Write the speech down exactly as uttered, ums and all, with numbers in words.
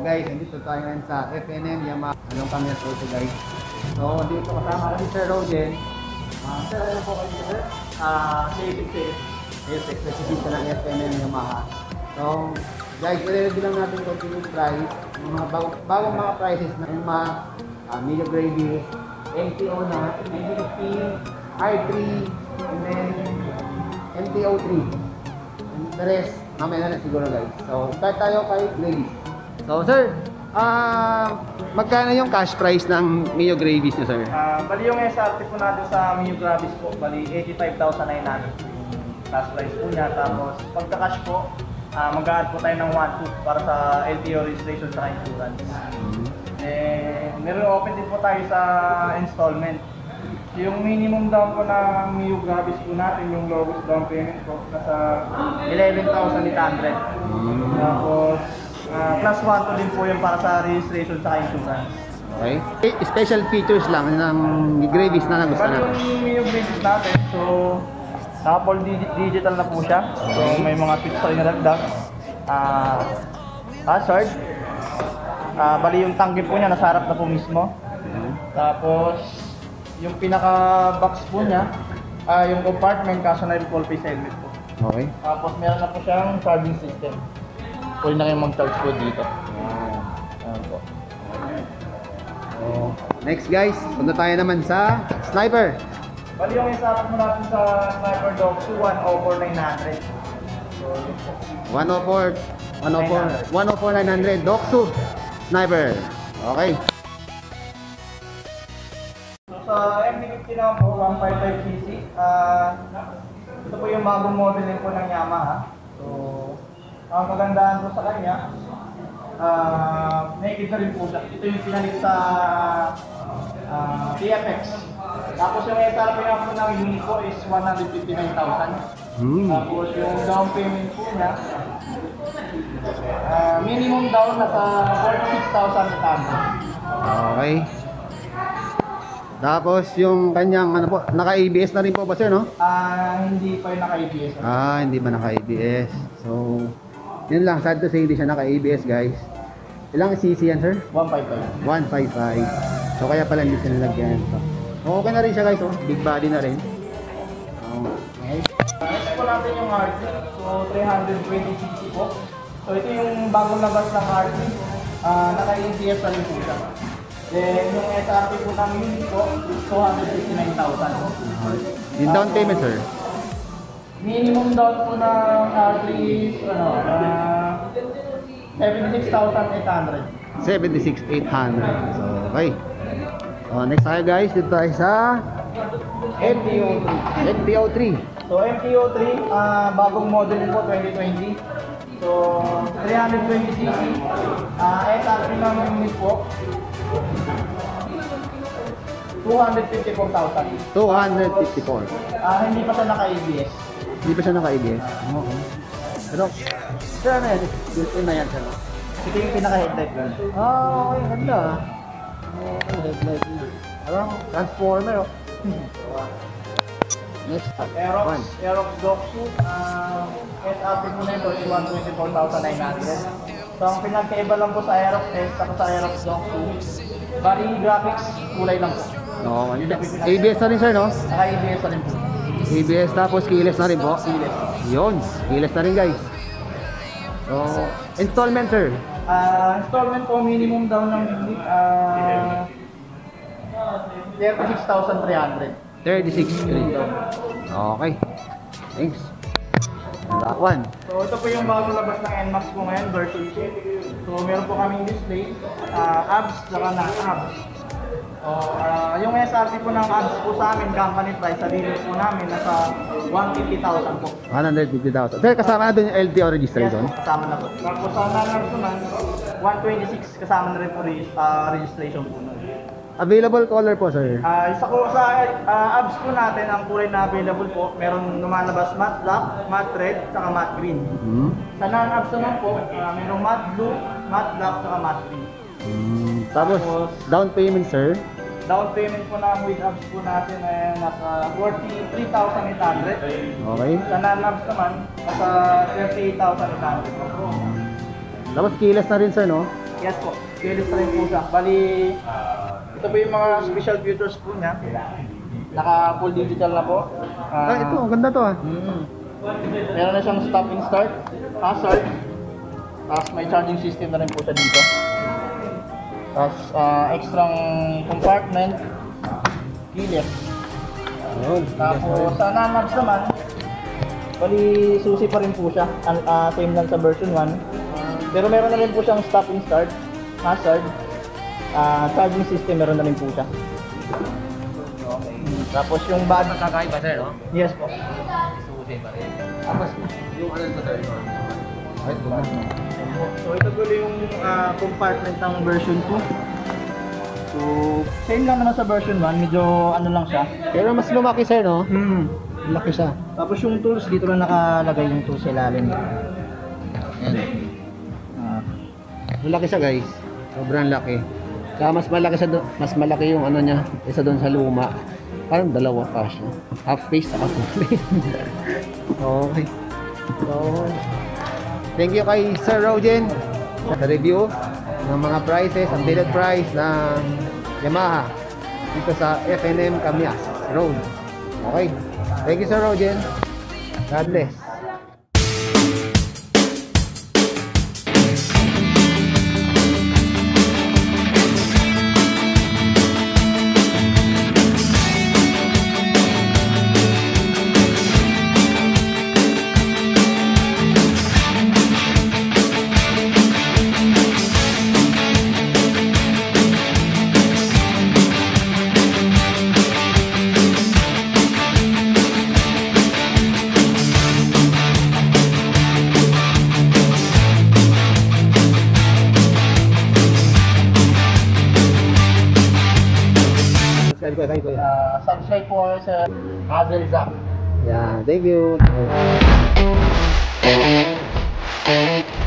guys, nandito tayo ngayon sa F N M Yamaha. Anong kami na ito guys? So dito kasama si Sir Rogen. Uh, sir, ano po kayo sir? Ah, basic sales. Basic specification ng F N M Yamaha. So guys, i-review lang natin kung yung price. Yung mga bagong, bagong mga prices na yung mga uh, medium gravy, M T O na, M T fifteen, R three, and then M T O three. And the rest, mamaya na siguro guys. So start tayo kay Gravies. So sir, ah, uh, magkano yung cash price ng Mio Gravies niyo sir? Uh, bali yung S R P po natin sa Mio Gravies po, bali eighty-five thousand nine hundred cash price po niya. Tapos pagka-cash po, uh, mag-a-add po tayo ng one two para sa L T O registration sa insurance. Mm-hmm. Eh, meron open din po tayo sa installment. Yung minimum down po ng Mio Gravies po natin, yung lowest down payment po, nasa eleven thousand eight hundred. Mm-hmm. Tapos Uh, plus one to din po yung para sa registration sa insurance. Okay. Special features lang ng Gravies na nagustuhan natin. Yung Mio Gravies natin, so naka-full digital na po siya. So may mga tips pa rin na dagdag. Uh, hazard. Uh, bali yung tangke po niya, nasa harap na po mismo. Tapos yung pinaka-box po niya, uh, yung compartment, kaso na yung full face helmet po. Okay. Tapos meron na po siyang charging system. Pwede na kayong mag-charge po dito. Ayan po. So, next guys, punta tayo naman sa Sniper. Bali yung isa mo natin sa Sniper Doxu, one oh four nine hundred. So, one oh four, one oh four, one oh four nine hundred Doxu Sniper. Okay. So, sa M T fifty naman po, one fifty-five C C. Uh, ito po yung bagong model din po ng Yamaha. So, ang magandaan po sa kanya, uh, nakikita rin po siya. Ito yung pinalit sa uh, T F X. Tapos yung S R P na po ng unit po is one hundred fifty-nine thousand. Hmm. Tapos yung down payment po niya, uh, minimum down nasa forty-six thousand eight hundred. Okay. Tapos yung kanyang ano po, naka-A B S na rin po ba sir, no? Ah, uh, hindi pa yung naka-A B S. Ah, hindi ba naka-A B S. So, yun lang, sad to say hindi siya naka-A B S guys. Ilang C C yan sir? one fifty-five. one fifty-five. So kaya pala hindi siya nilagyan. So, okay na rin siya guys, oh. Big body na rin. Okay. Next po natin yung R T. So three twenty C C po. So ito yung bagong labas ng R T. Uh, naka-A B S na rin po siya. Then yung S R P po ng unit po is two hundred fifty-nine thousand. Yung down payment sir? Minimum down po ng R T is ano, uh, seventy-six thousand eight hundred. seventy-six thousand eight hundred. So, okay. So, next tayo guys, dito tayo sa M T O three. M T O three. So, M T O three, uh, bagong model po twenty twenty. So, three twenty C C. Uh, S R P ng unit po, two hundred fifty-four thousand. two hundred fifty-four. Uh, hindi pa siya naka-A B S. Hindi pa siya naka-A B S? Okay. Pero, sir, ano yan? Built-in na yan, sir. Ito yung pinaka-headlight lang. Ah, okay. Ganda. Okay, headlight niya. Parang transformer, oh. Next, Aerox, one. Aerox Doxu. Uh, S R P mo na ito is one twenty-four thousand nine hundred. So, ang pinagkaiba lang po sa Aerox S at sa Aerox Doxu, bali graphics, kulay lang po. No, A B S na rin, sir, no? Naka-A B S na rin po. A B S tapos keyless na rin po. Keyless. Yun, keyless na rin guys. So, installment sir. Uh, installment po, minimum down ng unit, uh, thirty-six thousand three hundred. thirty-six three. Okay. Thanks. And that one. So ito po yung bagong labas ng N MAX po ngayon, version two. So meron po kaming display, uh, abs, saka na-abs. So, uh, yung S R P po ng abs po sa amin, company price, sa dealer po namin, nasa one hundred fifty thousand po. one hundred fifty thousand. Sir, kasama na doon yung L T O registration? Yes, kasama na po. Tapos sa nanars naman, one twenty-six, kasama na rin po uh, registration po nun. Available color po, sir? Uh, isa ko sa uh, abs po natin, ang kulay na available po, meron lumalabas matte black, matte red, saka matte green. Hmm. Sa non-abs naman po, uh, meron matte blue, matte black, saka matte green. Hmm. Tapos, Tapos, down payment, sir? Down payment po na with abs po natin ay nasa forty-three thousand eight hundred. Okay. Sa non-abs naman, nasa thirty-eight thousand eight hundred. Tapos keyless na rin sir, no? Yes po, keyless na rin po siya. Bali, ito po yung mga special features po niya. Naka full digital na po. Ah, ito, ang ganda to ah. Mm. Meron na siyang stop and start, hazard. Tapos may charging system na rin po siya dito. Tapos uh, extra compartment, keyless. Ayun. Tapos sa nanabs naman, bali susi pa rin po siya. An- uh, same lang sa version one. Pero meron na rin po siyang stop and start, hazard, uh, charging system meron na rin po siya. Okay. Tapos yung bag, Magkakaiba sir, no? yes po. Susi pa rin. Tapos yung ano to sir? Ay, gumanda. So ito tuloy yung ah, compartment ng version two. So same lang naman sa version one, medyo ano lang siya. Pero mas lumaki sir, no? Hmm. Laki siya. Tapos yung tools dito lang nakalagay yung tools sa ilalim. Ayan. Ah, Malaki siya guys. Sobrang laki. Kaya mas malaki siya do- mas malaki yung ano niya isa doon sa luma. Parang dalawa pa siya. Half face saka full face. Okay. So, thank you kay Sir Rogen sa review ng mga prices, updated price ng Yamaha dito sa F and M Camias Road. Okay. Thank you Sir Rogen. God bless. Subscribe ko, thank you. ah, subscribe po sa Hazel Zap. Yeah, thank you.